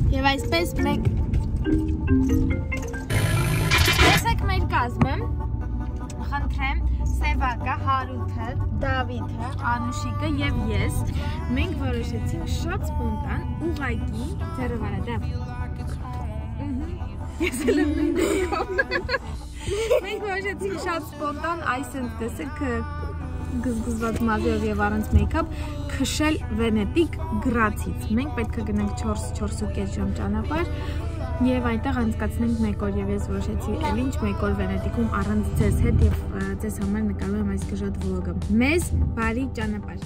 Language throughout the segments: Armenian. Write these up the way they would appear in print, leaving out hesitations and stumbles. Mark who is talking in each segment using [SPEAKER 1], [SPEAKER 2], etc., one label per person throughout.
[SPEAKER 1] Եվ այսպես մեկ տեսեք մեր կազմը, խնդրեմ, Սևակը, Հարութը, Դավիթը, Անուշիկը և ես մենք որոշեցինք շատ սպոնտան ուղղակի ձեռովարադավ ես էլ եմ մենք որոշեցինք շատ սպոնտան այսենց տեսեք գզգզված մազերով և առանց մեյքափ քշել Վենետիկ գրացից մենք պետք է գնանք 4-4.5 ժամ ճանապարհ Եվ այնտեղ անցկացնենք մեկ օր և ես որոշեցի էլ ինչ մեկ օր Վենետիկում առանց ձեզ հետ և ձեզ համար նկարում եմ այս գժատ վլոգը մեզ բարի ճանապարհ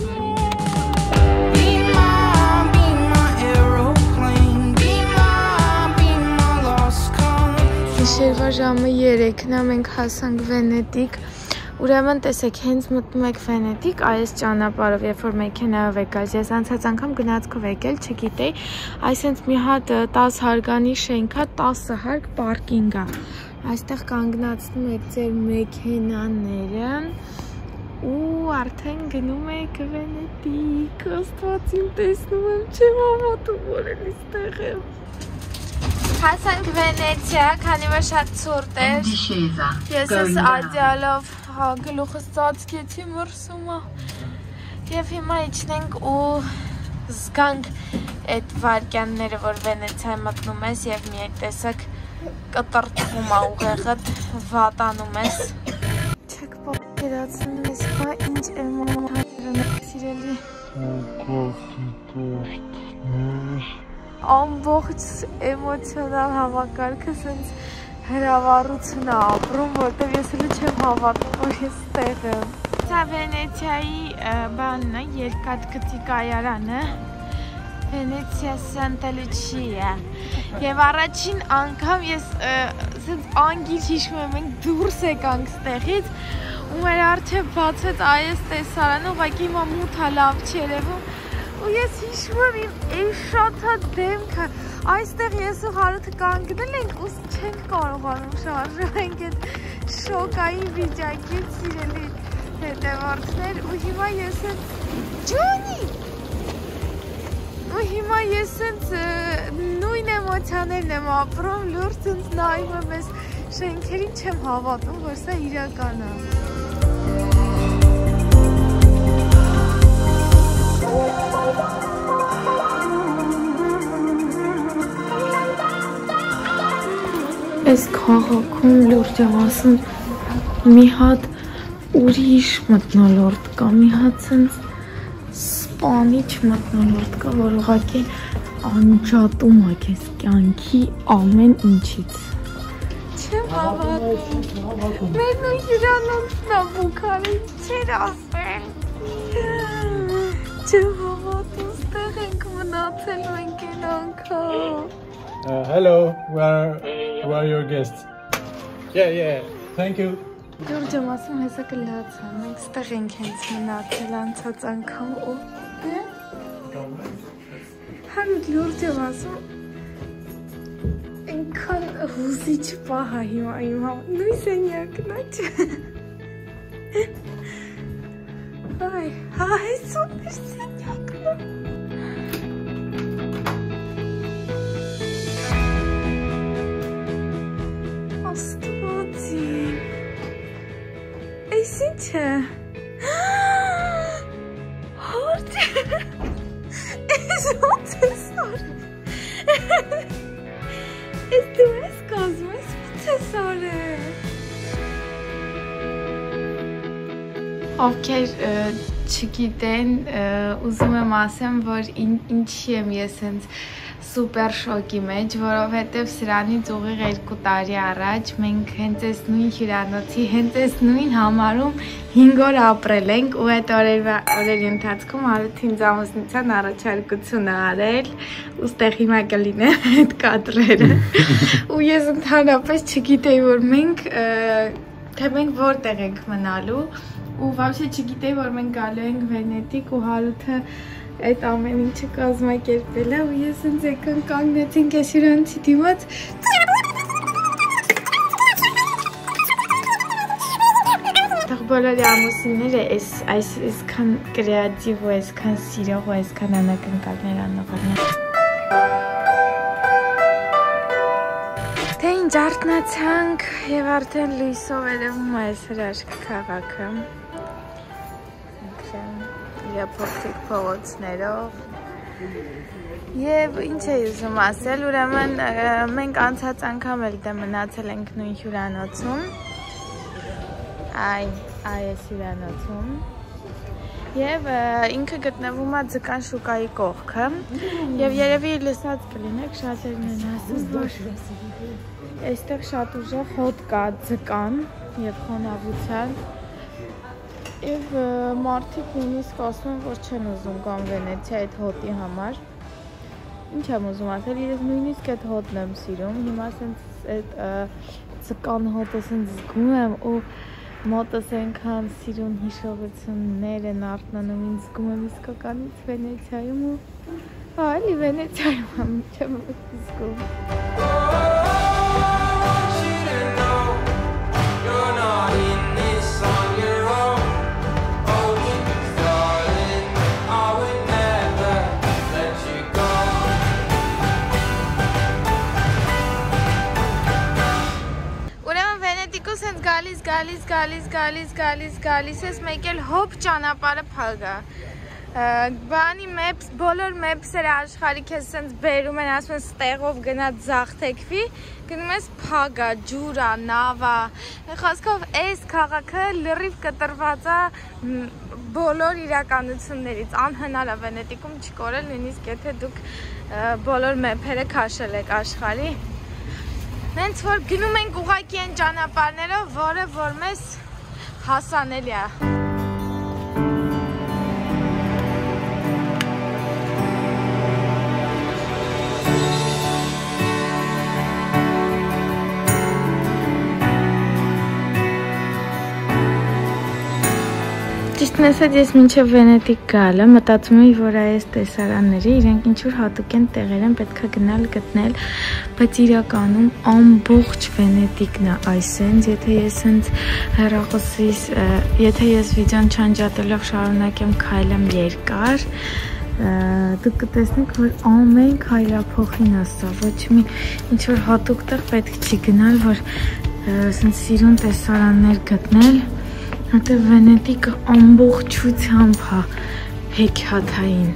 [SPEAKER 1] Գիշերվա ժամը 3-ն է մենք հասանք Վենետիկ Ուրեմն տեսեք, հենց մտնում եք Վենետիկ այս ճանապարհով, երբ որ մեքենայով եք գալիս, ես անցած անգամ գնացքով եկել, չգիտեի, այսինքն մի հատ 10 հարկանի շենք է, 10 հարկ պարկինգ է։ Այստեղ կանգնացնում եք ձեր մեքենաները ու արդեն գնում եք Վենետիկ, Աստվածին տեսնում եմ, չեմ հավատում, որ այստեղ եմ։ Հասանք Վենեցիա, քանի որ շատ ցուրտ էր։ Ես ես ադյալով գլուխս ծածկեցի մրսումը և հիմա իջնենք ու զգանք այդ վարկյանները, որ Վենեցիա մտնում ես և մի տեսակ կտրտվում է ուղեղդ, վատանում ես Չեք պատկերացնում ես, բա ինչ էմոցիաներ են սիրելի Ամբողջ էմոցիոնալ համակարգը սենց հրավառություն է ապրում, որտև ես էլ չեմ հավատում, որ ես տեղ եմ։ Սա Վենեցիայի բանն է, երկաթգծի կայարանը, Վենեցիա Սանտալուչիա։ Եվ առաջին անգամ ես սենց անգիլ հիշում եմ, մենք դուրս եկանք ստեղից, ու մեր առջև բացվեց այս տեսարանը, ուղղակի հիմա մութա լավ չի երևում, ու ես հիշում եմ իմ էշացած դեմքը, այստեղ ես ու Հարութը կանգնել ենք ու չենք կարողանում շարժենք այդ շոկային վիճակից սիրելի հետևորդներ ու հիմա ես ենք Ջոնի! Ու հիմա ես ենք նույն էմոցիաներն եմ ապրում, լուրջ ինձ նայում եմ ես շենքերին չեմ հավատում, որ սա իրական է։ Այս քաղաքում լուրջ եմ ասում մի հատ ուրիշ մթնոլորտ կա, մի հատ սենց սպանիչ մթնոլորտ կա, որ ուղղակի անջատում է քեզ կյանքի ամեն ինչից։ Չեմ հավատում։ Մեր նույն հյուրանոցն է Բուքարեստի, չեր ասել։ Չեմ հավատում, ստեղ ենք մնացել մենք են անգամ։
[SPEAKER 2] Hello, who are your guests? Yeah, thank you.
[SPEAKER 1] Լուրջ եմ ասում, հեսա կլացա, մենք ստեղ ենք հենց մնացել անցած անգամ ու Հարութ լուրջ եմ ասում, այնքան հուզիչ պահ է հիմա իմ համար, նույն սենյակն է չէ։ Այ, սուպեր սենյակն է։ Այս ինչ է? Հորդ է։ Այս ոնց ես արել։ Այս դու ես կազում, այս ոնց ես արել։ Ովքեր չգիտեն, ուզում եմ ասեմ, որ ինչի եմ ես հենց սուպեր շոկի մեջ, որովհետև սրանից ուղիղ 2 տարի առաջ մենք հենց այս նույն հյուրանոցի, հենց այս նույն համարում 5 օր ապրել ենք ու այդ օրերի ընթացքում Հարութ ինձ ամուսնության առաջարկություն է արել ու ստեղ հիմա կլինեն այդ կադրերը ու ես ընդհանրապես չգիտեի, որ մենք որտեղ ենք մնալու ու վաբշե չգիտեի, որ մենք գալու ենք Վենետիկ ու Հարութը այդ ամեն ինչը կազմակերպել է ու ես ինձ եկան կանգնեցինք այս հյուրանոցի դիմաց բոլորի ամուսինները այսքան կրեատիվ ու այսքան սիրող ու այսքան անակնկալներ անողորն Ինչ արթնացանք եւ արդեն լույսով երևում է հրաշք քաղաքը։ Իր փոքրիկ փողոցներով։ Եվ ինչ էի ուզում ասել, ուրեմն մենք անցած անգամ էլ դե մնացել ենք նույն հյուրանոցում։ Այս հյուրանոցում։ Եվ ինքը գտնվում է Ձկան շուկայի կողքը։ Եվ երևի լսած կլինեք, շատերն են ասում, որ այստեղ շատ ուժեղ հոտ կա ձկան եւ խոնավության։ Եվ մարդիկ նույնիսկ ասում են, որ չեն ուզում գան Վենեցիա այդ հոտի համար։ Ինչ եմ ուզում ասել, ես նույնիսկ այդ հոտն եմ սիրում։ Հիմա ասենց այդ ձկան հոտը ասենց զգում եմ ու մոտս այնքան սիրուն հիշողություններ են արթնանում, ինձ զգում եմ իսկականից Վենեցիայում ու այլի Վենեցիայում եմ չեմ զգում։ Գալիս ես մեկ էլ հոպ ճանապարհը փագա։ Բանի maps, բոլոր maps-երը աշխարհի քեզ սենց բերում են, ասում են ստեղով գնա ձախտեկվի, գնում ես փագա, ջուրա, նավա։ Խոսքով այս քաղաքը լրիվ կտրված է բոլոր իրականություններից, անհնար է Վենետիկում չկորել, նույնիսկ եթե դուք բոլոր map-երը քաշել եք աշխարհի։ Մենք որ գնում ենք ուղղակի այն ճանապարհներով, որը որ մեզ հասանելի է։ Ճիշտն ասած, ես մինչև Վենետիկ գալը մտածում էի, որ այս տեսարանները իրենք ինչ-որ հատուկ են տեղեր են պետքա գնալ գտնել, բայց իրականում ամբողջ Վենետիկն է այսենց, եթե ես հենց հեռախոսից, եթե ես վիդեոն չանջատելով շարունակեմ քայլեմ երկար, դուք կտեսնեք, որ ամեն քայլափոխին ասա, ոչ մի ինչ-որ հատուկ տեղ պետք չի գնալ, որ ասենց սիրուն տեսարաններ գտնել, Որտեղ Վենետիկը ամբողջությամբ է հեքիաթային։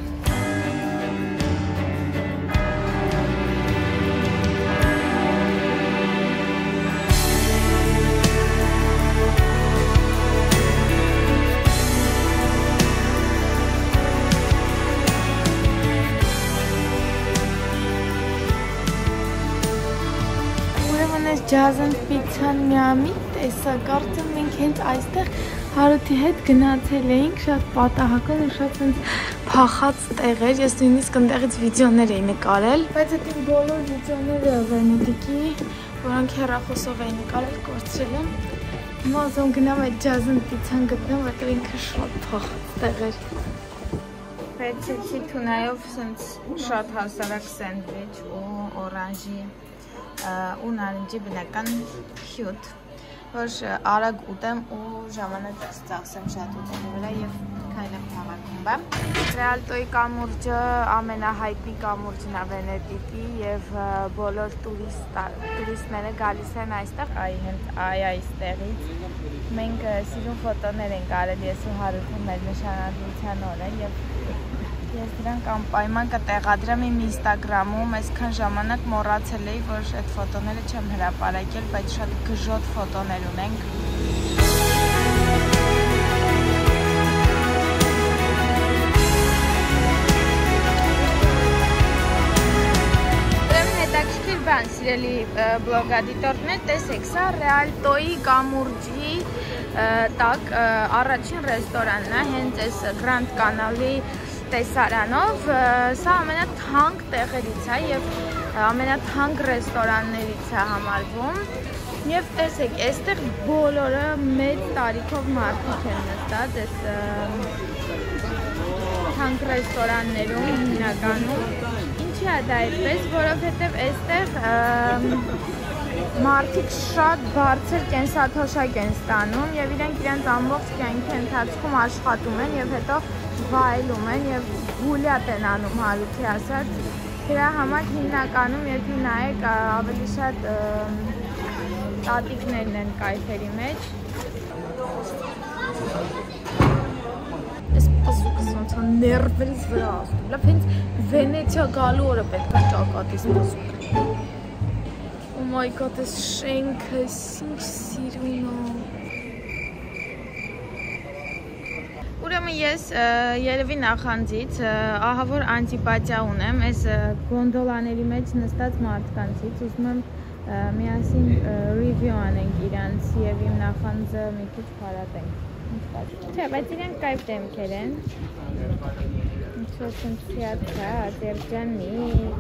[SPEAKER 1] Ջազն պիցան միամիտ տեսա, կարծեմ մենք հենց այստեղ Հարութի հետ գնացել էինք, շատ պատահական ու շատ փախած տեղ էր, ես նույնիսկ այնտեղից վիդեոներ էի նկարել, բայց այդ իմ բոլոր վիդեոները Վենետիկի, որոնք հեռախոսով էի նկարել, կորցրել եմ։ Հիմա ուզում գնամ այդ ջազն պիցան գտնեմ, որտեղ ինքը շատ փախած տեղ էր։ Փեցեցի թունայով շատ հասարակ սենդվիչ ու օրանժի ու նարնջի բնական հյութ, որ արագ ուտեմ ու ժամանակ ծախսեմ շատ ուտելու վրա և քայլեմ քաղաքում բա։ Ռեալտոյի կամուրջը ամենահայտնի կամուրջն է Վենետիկի և բոլոր տուրիստները գալիս են այստեղ, հենց այստեղից։ Մենք սիրուն ֆոտոներ ենք արել ես ու Հարութը մեր նշանադրության օրը և ես դրանք անպայման կտեղադրեմ իմ ինստագրամում, այսքան ժամանակ մոռացել էի, որ այդ ֆոտոները չեմ հրապարակել, բայց շատ գժոտ ֆոտոներ ունենք։ Ուրեմն հետաքրքիր բան, սիրելի բլոգադիտորներ, տեսեք, սա Ռեալտոյի կամուրջի տակ առաջին ռեստորանն է, հենց այս Grand Canal-ի տեսարանով, սա ամենաթանկ տեղերից է և ամենաթանկ ռեստորաններից է համարվում և տեսեք, այստեղ բոլորը մեծ տարիքով մարդիկ են նստած այս թանկ ռեստորաններում հիմնականում։ Ինչի է դա այդպես, որովհետև այստեղ մարդիկ շատ բարձր կենսաթոշակ են ստանում և իրենց ամբողջ կյանքի ընթացքում աշխատում են և հետո վայելում են և գուլյատ են անում Հարութի ասած Դրա համար հիմնականում եթե նայեք ավելի շատ տատիկներն են կայֆերի մեջ։ Այս պզուկս ոնց է ներվերից վրա ասում։ Լավ հենց Վենեցիա գալու օրը պետք է ճակատիս պզուկ։ Oh my god, այս շենքը ինչ սիրուն է։ Ուրեմն ես երևի նախանձից ահա որ անտիպատիա ունեմ այս գոնդոլաների մեջ նստած մարդկանցից, ուզում եմ միասին review անենք իրանց եւ իմ նախանձը մի քիչ փարատենք։ Չէ, բայց իրանք կայֆ դեմքեր են։ Ինչ-որ ցնցյացա, դերջանիկ։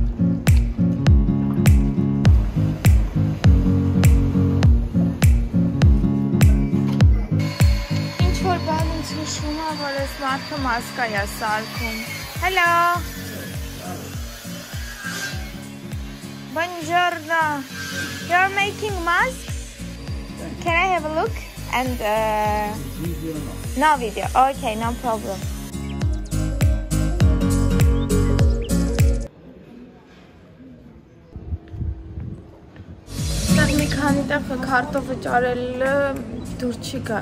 [SPEAKER 1] Շունա, որ ես մարդը մասկա է սարքում։ Hello! Buongiorno! You're making masks? Can I have a look? And no video. Okay, no problem. Մի քանի տեղ քարտոֆը ճարելը դուր չի գա։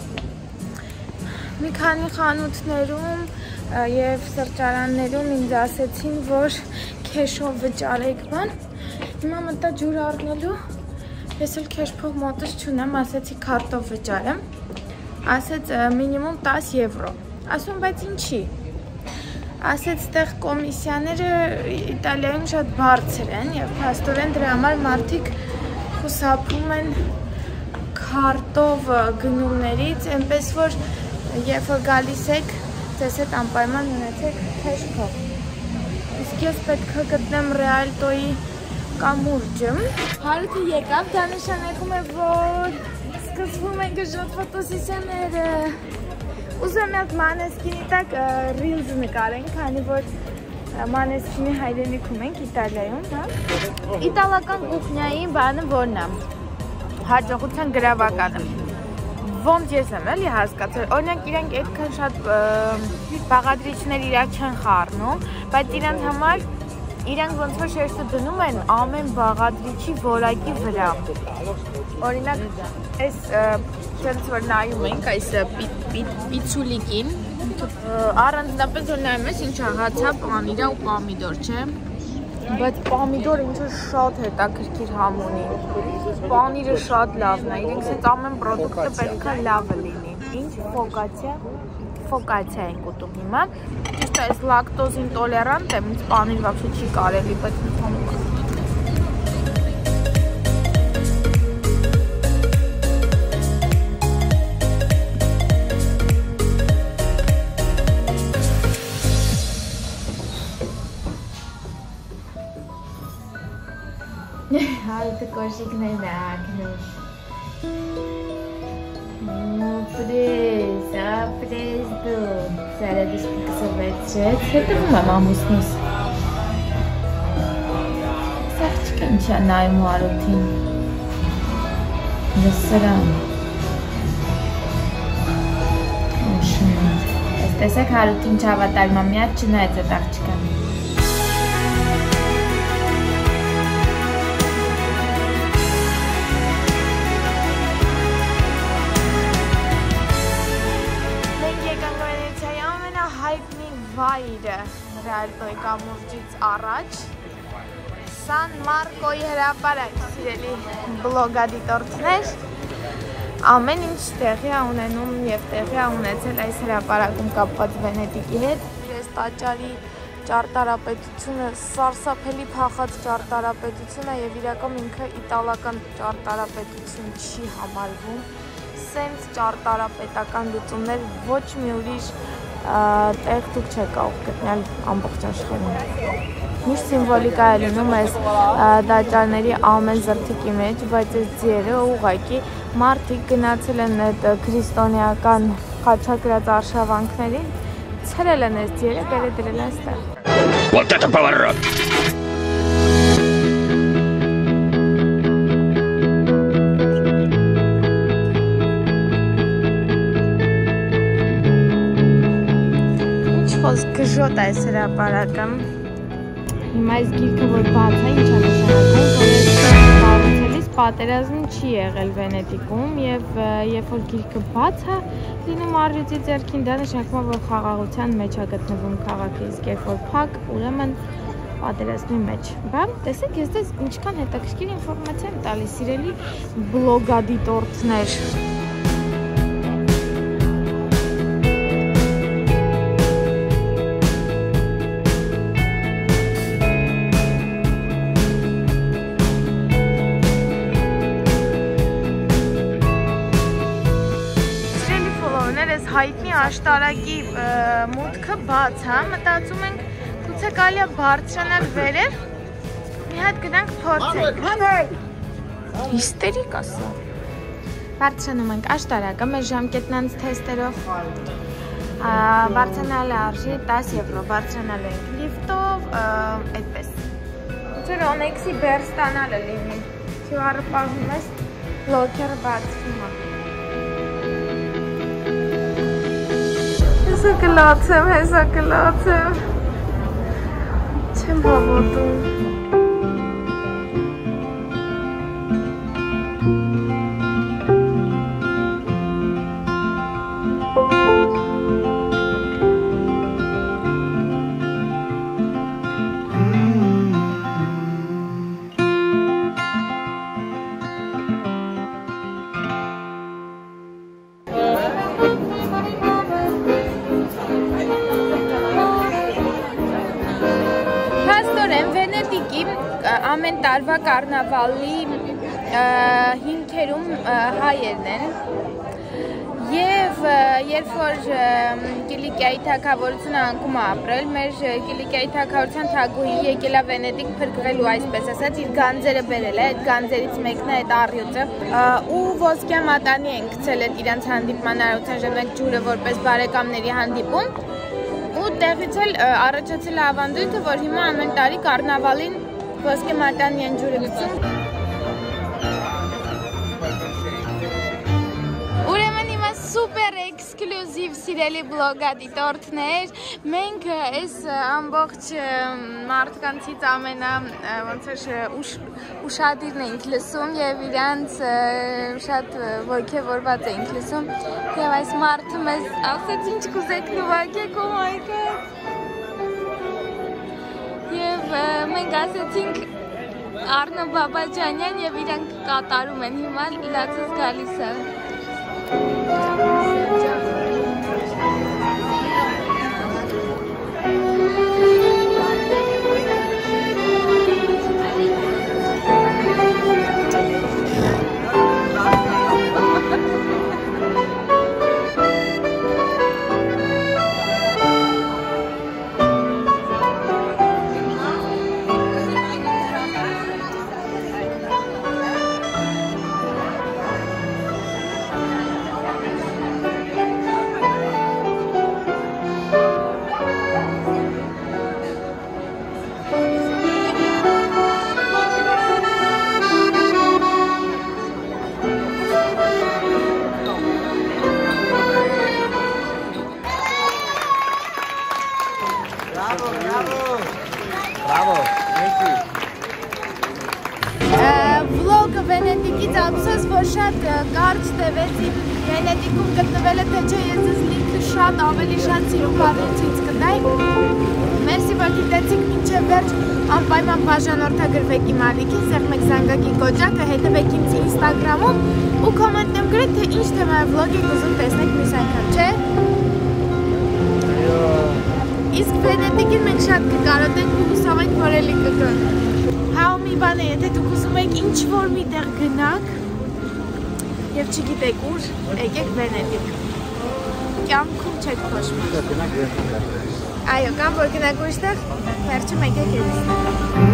[SPEAKER 1] Մի քանի խանութներում եւ սրճարաններում ինձ ասեցին, որ քեշով վճարեք բան։ Հիմա մտա ջուր առնելու։ Ես էլ քեշ փող մոտս չունեմ, ասեցի քարտով վճարեմ։ Ասեց մինիմում 10 եվրո։ Ասում բայց ինչի։ Ասեց տեղ կոմիսիաները Իտալիայում շատ բարձր են եւ փաստորեն դրա համար մարդիկ խուսափում են քարտով գնումներից, այնպես որ երբ որ գալիս եք, ձեզ հետ անպայման ունեցեք քեշ փող։ Իսկ ես պետք է գտնեմ Ռեալտոյի կամուրջը։ Հարութը եկավ, դա նշանակում է, որ սկսվում են գժոտ ֆոտոսեսիաները։ Ուզում եմ Մանեսկինի տակ ռիլզ նկարենք, քանի որ Մանեսկինի հայրենիքում ենք Իտալիայում, հա։ Իտալական կուխնյայի բանը որն է։ Հաջողության գրավականը։ Ոնց ես եմ էլի հասկացել, օրինակ իրանք այդքան շատ բաղադրիչներ իրար չեն խառնում, բայց իրանք համար իրանք ոնց որ շերտը դնում են ամեն բաղադրիչի որակի վրա։ Օրինակ այս շերտը որ նայում ենք, այս պիցուլիկին, առանձնապես որ նայում ես ինչ աղացա պանիրա ու պամիդոր, չէ։ Բայց պամիդորը ինչ-որ շատ հետաքրքիր համ ունի։ Պանիրը շատ լավն է, իրենք սենց ամեն պրոդուկտը պետք է լավը լինի։ Ինչ ֆոկացիա ենք ուտում հիմա։ Ճիշտ է, այս լակտոզ ինտոլերանտ եմ, ինձ պանիր վաբշե չի կարելի, բայց մի քանի Հարութը կոշիկներն է ակնում։ Ապրես դու, սարադիս պկսովեցրեց, հետևում եմ ամուսնուս։ Սաղ չկա ինչ է նայում Հարութին։ Լսրան։ Ես տեսեք Հարութին չավատալ, մամիատ չնայեց այդ աղջկան։ Վայրը Ռեալտոյի կամուրջից առաջ Սան Մարկոյի հրապարակ, սիրելի բլոգադիտորդներ, ամեն ինչ տեղի է ունենում և տեղի է ունեցել այս հրապարակում կապված Վենետիկի հետ։ Ես տաճարի ճարտարապետությունը սարսափելի փախած ճարտարապետություն է և իրական ինքը իտալական ճարտարապետություն չի համարվում։ Սենց ճարտարապետական լուծումներ ոչ մի ուրիշ տեղ դուք չեք կարող գտնել ամբողջ աշխարհում։ Միշտ սիմվոլիկա է լինում այս տաճարների ամեն զրթիկի մեջ, բայց այս ձիերը ուղղակի մարդիկ գնացել են այդ քրիստոնեական խաչակրած արշավանքներին, ցրել են այս ձիերը, բերել դրել են այստեղ։ Вот это поворот! Գժոտ այս հրապարակը, հիմա Հիմա այս գիրքը որ բաց է, ինչ է նշանակում, որ այս կառուցելիս պատերազմ չի եղել Վենետիկում եւ երբ որ գիրքը բաց է լինում առյուծի ձեռքին, դա նշանակում է, որ խաղաղության մեջ է գտնվում քաղաքը, իսկ երբ որ փակ, ուրեմն պատերազմի մեջ։ Բան, տեսեք, ես դες ինչքան հետաքրքիր ինֆորմացիա եմ տալիս, սիրելի բլոգադիտորդներ։ Հայտնի աշտարակի մուտքը բաց է, մտածում ենք գուցե կարելի է բարձրանալ վերև, մի հատ գնանք փորձենք։ Հիստերիկ ասա։ Բարձրանում ենք աշտարակը մեր ժամկետն անց թեստերով։ Բարձրանալը արժի 10 եվրո, բարձրանալու ենք լիֆտով, այդպես։ Ոնց Օնեքսի բեր ստանալը լինի։ QR-ը պահում ես, լոքերը բացվում է։ Հեսա կլացեմ, չեմ հավատում։ Վենետիկի ամեն տարվա կարնավալի հիմքերում հայերն են և երբ որ Կիլիկիայի թագավորությունը անկում է ապրել, մեր Կիլիկիայի թագավորության թագուհի եկել է Վենետիկ փրկվելու, այսպես ասած, իր գանձերը բերել է, այդ գանձերից մեկն է այդ առյուծը ու ոսկյա մատանի են գցել այդ իրանց հանդիպման արարության ժամանակ ջուրը որպես բարեկամների հանդիպում ու տեղից էլ առաջացել է ավանդույթը, որ հիմա ամեն տարի կարնավալին ոսկե մատանի են ջուրը գցում։ Ուրեմն հիմա սուպեր էքսկլյուզիվ սիրելի բլոգադիտորդներ, մենք այս ամբողջ մարդկանցից ամենա ուշադիրն ենք լսում և իրանց շատ ոգևորված ենք լսում և այս մարդը մեզ ասեց ինչ կուզեք նվագեք, oh my god և մենք ասեցինք Արնո Բաբաջանյան և իրանք կատարում են հիմա լացս գալիս է Վլոգը Վենետիկից ափսոս, որ շատ կարճ տևեց Վենետիկում գտնվելը, թե չէ ես ես լիքը շատ ավելի շատ սիրում բառերից կտայի Մերսի, որ գիտեցիք մինչև վերջ անպայման բաժանորդագրվեք իմ ալիքին, սեղմեք զանգակի կոճակը, հետևեք ինձ ինստագրամում ու կոմենտեմ գրեք, թե ինչ թեմայով վլոգ եք ուզում տեսնեք մյուս անգամ, չէ? Իսկ Վենետիկին մենք շատ կկարոտենք ու հուսով ենք, որ էլի կգանք Հա ու մի բան է, եթե դուք ուզում եք ինչ-որ մի տեղ գնաք և չգիտեք ուր, եկեք Վենետիկ Կյանքում չեք փոշման Այո, կամ որ գնաք ուրիշտեղ, վերջում եկեք էլիս